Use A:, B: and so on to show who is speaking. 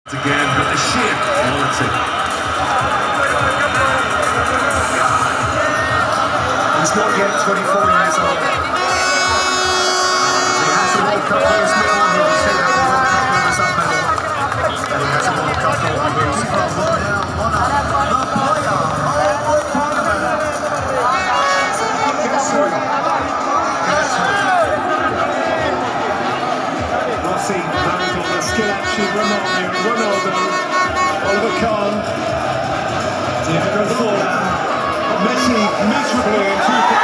A: Again, but the sheer quality.
B: He's not yet 24 years old. He has a World Cup for his medal. He will see that the World Cup runners up medal. And he has a World Cup for his now one up. The player of the tournament. Guess who? Rossi, David, Schillaci, Ronaldo, Oliver Kahn, Diego Forlan, Messi miserably in 2000.